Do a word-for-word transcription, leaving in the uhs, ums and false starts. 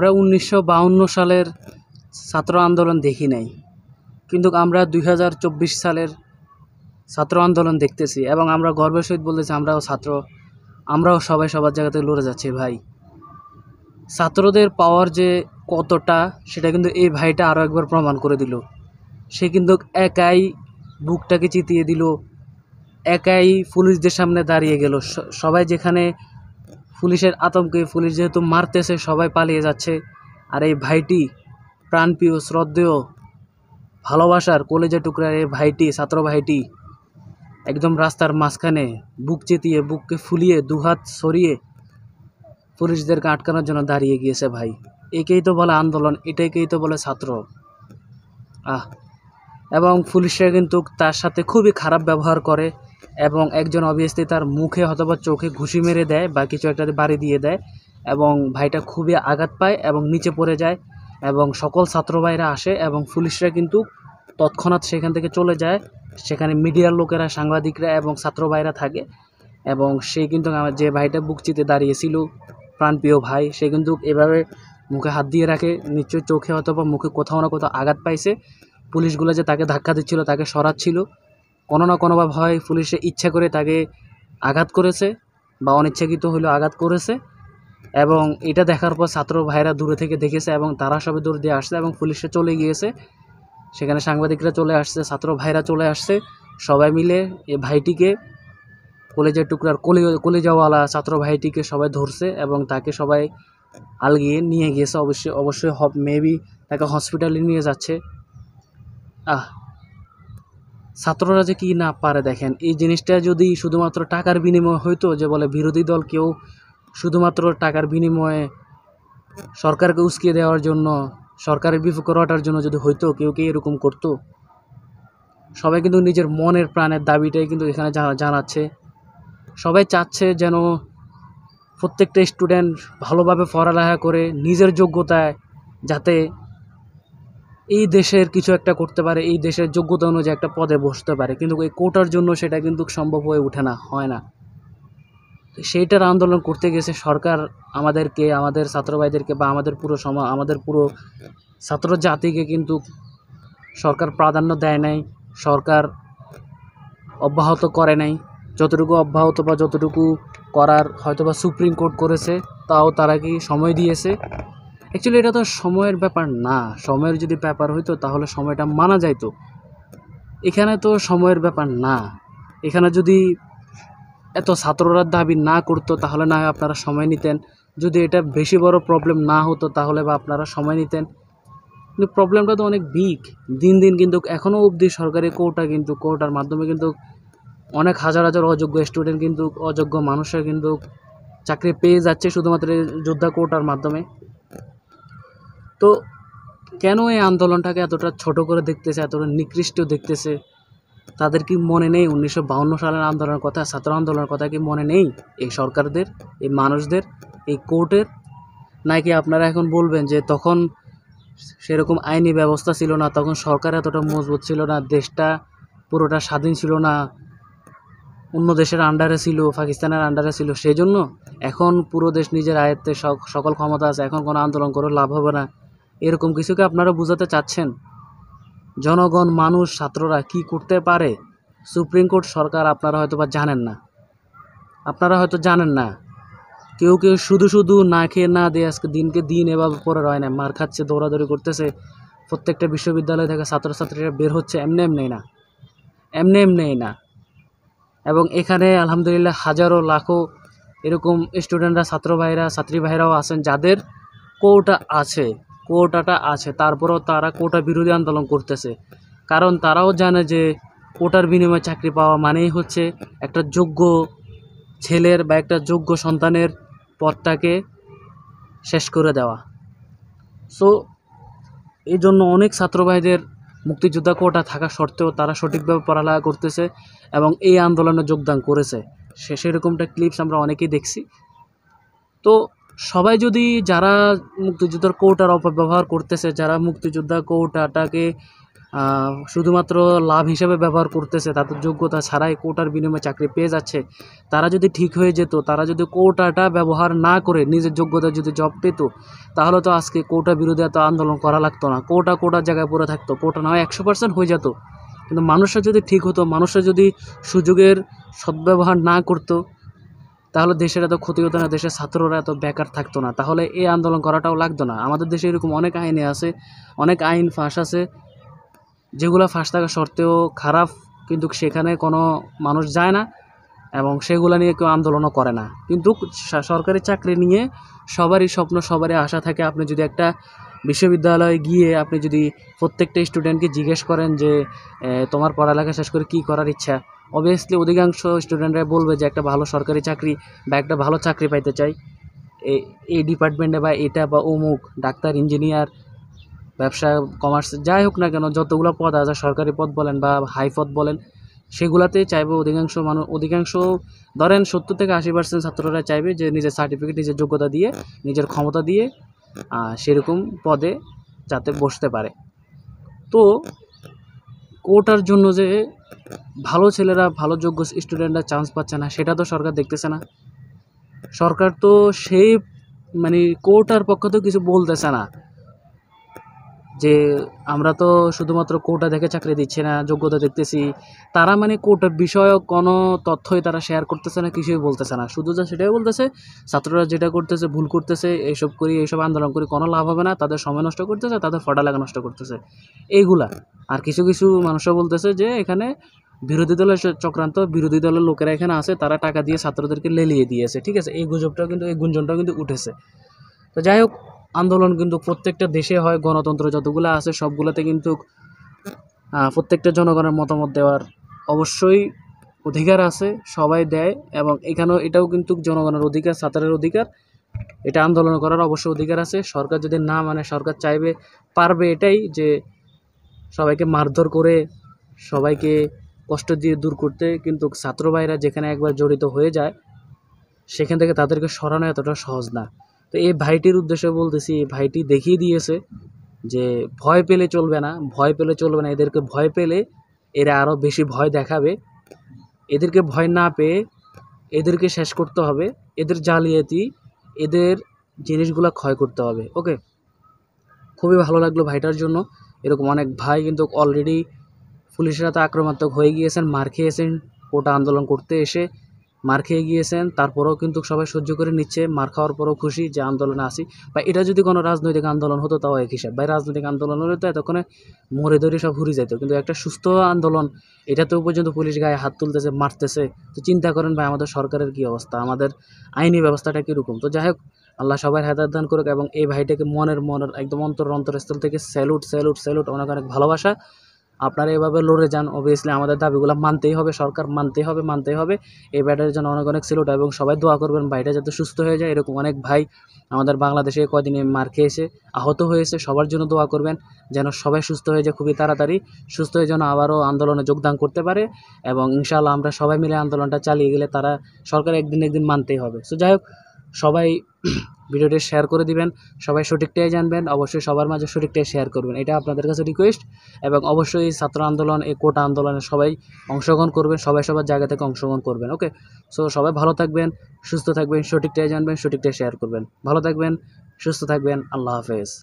আমরা উনিশশো বাউন্ন সালের ছাত্র আন্দোলন দেখি নাই, কিন্তু আমরা দুই হাজার চব্বিশ সালের ছাত্র আন্দোলন দেখতেছি এবং আমরা গর্বের সহিত বলতেছি আমরাও ছাত্র, আমরাও সবাই সবার জায়গাতে লড়ে যাচ্ছি। ভাই, ছাত্রদের পাওয়ার যে কতটা সেটা কিন্তু এই ভাইটা আরও একবার প্রমাণ করে দিল। সে কিন্তু একাই বুকটাকে চিতিয়ে দিল, একাই পুলিশদের সামনে দাঁড়িয়ে গেল। সবাই যেখানে পুলিশের আতঙ্কে, পুলিশ যেহেতু মারতেছে, সবাই পালিয়ে যাচ্ছে, আর এই ভাইটি প্রাণপ্রিয়, শ্রদ্ধেয়, ভালোবাসার কলেজা টুকরার এই ভাইটি, ছাত্র ভাইটি একদম রাস্তার মাঝখানে বুক চেতিয়ে, বুককে ফুলিয়ে, দুহাত সরিয়ে পুলিশদেরকে আটকানোর জন্য দাঁড়িয়ে গিয়েছে। ভাই, একেই তো বলে আন্দোলন, এটাকেই তো বলে ছাত্র। আহ এবং পুলিশরা কিন্তু তার সাথে খুবই খারাপ ব্যবহার করে এবং একজন অবভিয়াসলি তার মুখে অথবা চোখে ঘুষি মেরে দেয় বা কিছু একটা বাড়ি দিয়ে দেয় এবং ভাইটা খুবই আঘাত পায় এবং নিচে পড়ে যায় এবং সকল ছাত্র ভাইরা আসে এবং পুলিশরা কিন্তু তৎক্ষণাৎ সেখান থেকে চলে যায়। সেখানে মিডিয়ার লোকেরা, সাংবাদিকরা এবং ছাত্র ভাইরা থাকে এবং সে কিন্তু আমার যে ভাইটা বুক চিতে দাঁড়িয়েছিল, প্রাণপ্রিয় ভাই, সে কিন্তু এভাবে মুখে হাত দিয়ে রাখে, নিশ্চয়ই চোখে অথবা মুখে কোথাও না কোথাও আঘাত পাইছে। পুলিশগুলো যে তাকে ধাক্কা দিচ্ছিল, তাকে সরাচ্ছিল, কোনো না কোনোভাবে হয় পুলিশে ইচ্ছা করে তাকে আঘাত করেছে বা অনিচ্ছাকৃত হলেও আঘাত করেছে। এবং এটা দেখার পর ছাত্র ভাইরা দূরে থেকে দেখেছে এবং তারা সবে দূর দিয়ে আসছে এবং পুলিশে চলে গিয়েছে। সেখানে সাংবাদিকরা চলে আসছে, ছাত্র ভাইরা চলে আসছে, সবাই মিলে এই ভাইটিকে, কলেজের টুকরার কলি কলিজাওয়ালা ছাত্র ভাইটিকে সবাই ধরছে এবং তাকে সবাই আলগিয়ে নিয়ে গিয়েছে। অবশ্যই অবশ্যই মেবি তাকে হসপিটালে নিয়ে যাচ্ছে। আহ ছাত্ররা যে কি না পারে দেখেন। এই জিনিসটা যদি শুধুমাত্র টাকার বিনিময়ে হইতো, যে বলে বিরোধী দল কেউ শুধুমাত্র টাকার বিনিময়ে সরকারকে উস্কিয়ে দেওয়ার জন্য, সরকারের বিপক্ষে রটার জন্য যদি হইতো, কেউ কে এরকম করতো? সবাই কিন্তু নিজের মনের প্রাণের দাবিটাই কিন্তু এখানে জানাচ্ছে। সবাই চাচ্ছে যেন প্রত্যেকটা স্টুডেন্ট ভালোভাবে পড়ালেখা করে নিজের যোগ্যতায় যাতে এই দেশের কিছু একটা করতে পারে, এই দেশের যোগ্যতা অনুযায়ী একটা পদে বসতে পারে, কিন্তু এই কোটার জন্য সেটা কিন্তু সম্ভব হয়ে ওঠে না, হয় না। সেইটার আন্দোলন করতে গেছে সরকার আমাদেরকে, আমাদের ছাত্র ভাইদেরকে বা আমাদের পুরো সমাজ, আমাদের পুরো ছাত্র জাতিকে কিন্তু সরকার প্রাধান্য দেয় নাই, সরকার অব্যাহত করে নাই। যতটুকু অব্যাহত বা যতটুকু করার হয়তো বা সুপ্রিম কোর্ট করেছে, তাও তারা কি সময় দিয়েছে? অ্যাকচুয়ালি এটা তো সময়ের ব্যাপার না। সময়ের যদি ব্যাপার হইতো তাহলে সময়টা মানা যাইতো। এখানে তো সময়ের ব্যাপার না। এখানে যদি এত ছাত্ররা দাবি না করতো তাহলে না হয় আপনারা সময় নিতেন। যদি এটা বেশি বড় প্রবলেম না হতো তাহলে বা আপনারা সময় নিতেন। কিন্তু প্রবলেমটা তো অনেক বিগ। দিন দিন কিন্তু এখনও অবধি সরকারি কোটা কিন্তু কোটার মাধ্যমে কিন্তু অনেক হাজার হাজার অযোগ্য স্টুডেন্ট, কিন্তু অযোগ্য মানুষরা কিন্তু চাকরি পেয়ে যাচ্ছে শুধুমাত্র যোদ্ধা কোটার মাধ্যমে। তো কেন এই আন্দোলনটাকে এতটা ছোট করে দেখতেছে, এতটা নিকৃষ্ট দেখতেছে? তাদের কি মনে নেই উনিশশো বাউন্ন সালের আন্দোলনের কথা, ছাত্র আন্দোলনের কথা কি মনে নেই এই সরকারদের, এই মানুষদের, এই কোর্টের? নাকি আপনারা এখন বলবেন যে তখন সেরকম আইনি ব্যবস্থা ছিল না, তখন সরকার এতটা মজবুত ছিল না, দেশটা পুরোটা স্বাধীন ছিল না, অন্য দেশের আন্ডারে ছিল, পাকিস্তানের আন্ডারে ছিল, সেই জন্য এখন পুরো দেশ নিজের আয়ত্তে, সকল ক্ষমতা আছে, এখন কোনো আন্দোলন করে লাভ হবে না, এরকম কিছুকে আপনারা বোঝাতে চাচ্ছেন? জনগণ, মানুষ, ছাত্ররা কি করতে পারে সুপ্রিম কোর্ট, সরকার আপনারা হয়তো বা জানেন না। আপনারা হয়তো জানেন না। কেউ কেউ শুধু শুধু না খেয়ে না দিয়ে আজকে দিনকে দিন এভাবে পড়ে রয় না, মার খাচ্ছে, দৌড়াদৌড়ি করতেছে, প্রত্যেকটা বিশ্ববিদ্যালয় থেকে ছাত্রছাত্রীরা বের হচ্ছে এমনি এমনি না, এমনি এমনি না। এবং এখানে আলহামদুলিল্লাহ হাজারো লাখো এরকম স্টুডেন্টরা, ছাত্র ভাইরা, ছাত্রী ভাইরাও আছেন যাদের কোটা আছে, কোটাটা আছে, তারপরেও তারা কোটা বিরোধী আন্দোলন করতেছে। কারণ তারাও জানে যে কোটার বিনিময়ে চাকরি পাওয়া মানেই হচ্ছে একটা যোগ্য ছেলের বা একটা যোগ্য সন্তানের পথটাকে শেষ করে দেওয়া। সো এই জন্য অনেক ছাত্র ভাইদের মুক্তিযোদ্ধা কোটা থাকা সত্ত্বেও তারা সঠিকভাবে পড়ালেখা করতেছে এবং এই আন্দোলনে যোগদান করেছে। সে সেরকমটা ক্লিপস আমরা অনেকেই দেখছি। তো সবাই যদি, যারা মুক্তিযোদ্ধার কোটার অপব্যবহার করতেছে, যারা মুক্তিযোদ্ধা কোটাটাকে শুধুমাত্র লাভ হিসেবে ব্যবহার করতেছে, তাদের যোগ্যতা ছাড়াই কোটার বিনিময়ে চাকরি পেয়ে যাচ্ছে, তারা যদি ঠিক হয়ে যেত, তারা যদি কোটাটা ব্যবহার না করে নিজের যোগ্যতা যদি জব পেত, তাহলে তো আজকে কোটা বিরোধী এত আন্দোলন করা লাগতো না। কোটা কোটার জায়গায় পড়ে থাকতো, কোটা নয় একশো পার্সেন্ট হয়ে যেত। কিন্তু মানুষরা যদি ঠিক হতো, মানুষরা যদি সুযোগের সদ্ব্যবহার না করতো, তাহলে দেশের এত ক্ষতি হতো না, দেশের ছাত্ররা এত বেকার থাকতো না, তাহলে এই আন্দোলন করাটাও লাগতো না। আমাদের দেশে এরকম অনেক আইনে আছে, অনেক আইন ফাঁস আছে, যেগুলো ফাঁস থাকা সত্ত্বেও খারাপ, কিন্তু সেখানে কোনো মানুষ যায় না এবং সেগুলো নিয়ে কেউ আন্দোলনও করে না। কিন্তু সরকারি চাকরি নিয়ে সবারই স্বপ্ন, সবারই আশা থাকে। আপনি যদি একটা বিশ্ববিদ্যালয়ে গিয়ে আপনি যদি প্রত্যেকটা স্টুডেন্টকে জিজ্ঞেস করেন যে তোমার পড়ালেখা শেষ করে কী করার ইচ্ছা, অবভিয়াসলি অধিকাংশ স্টুডেন্টরা বলবে যে একটা ভালো সরকারি চাকরি বা একটা ভালো চাকরি পাইতে চাই এই ডিপার্টমেন্টে, বা এটা বা অমুক, ডাক্তার, ইঞ্জিনিয়ার, ব্যবসা, কমার্স, যাই হোক না কেন, যতগুলো পদ আছে, সরকারি পদ বলেন বা হাই পদ বলেন, সেগুলাতেই চাইবে অধিকাংশ মানুষ। অধিকাংশ ধরেন সত্তর থেকে আশি পার্সেন্ট ছাত্ররা চাইবে যে নিজের সার্টিফিকেট, নিজের যোগ্যতা দিয়ে, নিজের ক্ষমতা দিয়ে সেরকম পদে যাতে বসতে পারে। তো কোটার জন্য যে ভালো ছেলেরা, ভালো যোগ্য স্টুডেন্টরা চান্স পাচ্ছে না, সেটা তো সরকার দেখতেছে না। সরকার তো সেই মানে কোটার পক্ষে তো কিছু বলতেছে না যে আমরা তো শুধুমাত্র কোটা দেখে চাকরি দিচ্ছি না, যোগ্যতা দেখতেছি। তারা মানে কোটার বিষয়ক কোনো তথ্যই তারা শেয়ার করতেছে না, কিছুই বলতেছে না। শুধু যা সেটাই বলতেছে ছাত্ররা যেটা করতেছে ভুল করতেছে, এইসব করি, এইসব আন্দোলন করি কোনো লাভ হবে না, তাদের সময় নষ্ট করতেছে, তাদের পড়ালেখা নষ্ট করতেছে, এইগুলা। আর কিছু কিছু মানুষও বলতেছে যে এখানে বিরোধী দলের চক্রান্ত, বিরোধী দলের লোকেরা এখানে আছে, তারা টাকা দিয়ে ছাত্রদেরকে লেলিয়ে দিয়েছে। ঠিক আছে, এই গুজবটাও কিন্তু, এই গুঞ্জনটাও কিন্তু উঠেছে। তো যাই হোক, আন্দোলন কিন্তু প্রত্যেকটা দেশে হয়, গণতন্ত্র যতগুলো আছে সবগুলোতে কিন্তু প্রত্যেকটা জনগণের মতামত দেওয়ার অবশ্যই অধিকার আছে, সবাই দেয়। এবং এখানেও এটাও কিন্তু জনগণের অধিকার, ছাত্রের অধিকার, এটা আন্দোলন করার অবশ্যই অধিকার আছে। সরকার যদি না মানে, সরকার চাইবে, পারবে এটাই যে সবাইকে মারধর করে, সবাইকে কষ্ট দিয়ে দূর করতে, কিন্তু ছাত্র ভাইরা যেখানে একবার জড়িত হয়ে যায় সেখান থেকে তাদেরকে সরানো এতটা সহজ না। তো এই ভাইটির উদ্দেশ্যে বলতেছি, এই ভাইটি দেখিয়ে দিয়েছে যে ভয় পেলে চলবে না, ভয় পেলে চলবে না। এদেরকে ভয় পেলে এরা আরও বেশি ভয় দেখাবে। এদেরকে ভয় না পেয়ে এদেরকে শেষ করতে হবে, এদের জালিয়াতি, এদের জিনিসগুলো ক্ষয় করতে হবে। ওকে, খুবই ভালো লাগলো ভাইটার জন্য। এরকম অনেক ভাই কিন্তু অলরেডি পুলিশের হাতে আক্রমণাত্মক হয়ে গিয়েছেন, মার খেয়েছেন, কোটা আন্দোলন করতে এসে মার খেয়ে গিয়েছেন, তারপরেও কিন্তু সবাই সহ্য করে নিচ্ছে, মার খাওয়ার পরেও খুশি যে আন্দোলনে আসি। বা এটা যদি কোনো রাজনৈতিক আন্দোলন হতো তাও এক হিসাব, ভাই রাজনৈতিক আন্দোলন হলে তো এতক্ষণে মরে ধরে সব ঘুরে যেত, কিন্তু একটা সুস্থ আন্দোলন, এটাতেও পর্যন্ত পুলিশ গায়ে হাত তুলতেছে, মারতেছে। তো চিন্তা করেন ভাই আমাদের সরকারের কী অবস্থা, আমাদের আইনি ব্যবস্থাটা কীরকম। তো যাই হোক, আল্লাহ সবাই হেদায়েত দান করুক। এবং এই ভাইটাকে মনের মনের একদম অন্তর অন্তরস্থল থেকে স্যালুট স্যালুট স্যালুট, অনেক অনেক ভালোবাসা। আপনারা এভাবে লড়ে যান, অবভিয়াসলি আমাদের দাবিগুলো মানতেই হবে, সরকার মানতেই হবে, মানতেই হবে। এই ভাইটার জন্য অনেক অনেক স্যালুট, এবং সবাই দোয়া করবেন ভাইটা যাতে সুস্থ হয়ে যায়। এরকম অনেক ভাই আমাদের বাংলাদেশে কদিনে মার খেয়েছে, আহত হয়েছে, সবার জন্য দোয়া করবেন যেন সবাই সুস্থ হয়ে যায়, খুবই তাড়াতাড়ি সুস্থ হয়ে যেন আবারও আন্দোলনে যোগদান করতে পারে। এবং ইনশাআল্লাহ আমরা সবাই মিলে আন্দোলনটা চালিয়ে গেলে তারা সরকার একদিন একদিন মানতেই হবে। সো যাই হোক, সবাই ভিডিওটি শেয়ার করে দিবেন, সবাই সঠিকটাই জানবেন, অবশ্যই সবার মাঝে সঠিকটাই শেয়ার করবেন, এটা আপনাদের কাছে রিকোয়েস্ট। এবং অবশ্যই ছাত্র আন্দোলন, এই কোটা আন্দোলনে সবাই অংশগ্রহণ করবেন, সবাই সবার জায়গা থেকে অংশগ্রহণ করবেন। ওকে, সো সবাই ভালো থাকবেন, সুস্থ থাকবেন, সঠিকটাই জানবেন, সঠিকটাই শেয়ার করবেন। ভালো থাকবেন, সুস্থ থাকবেন, আল্লাহ হাফেজ।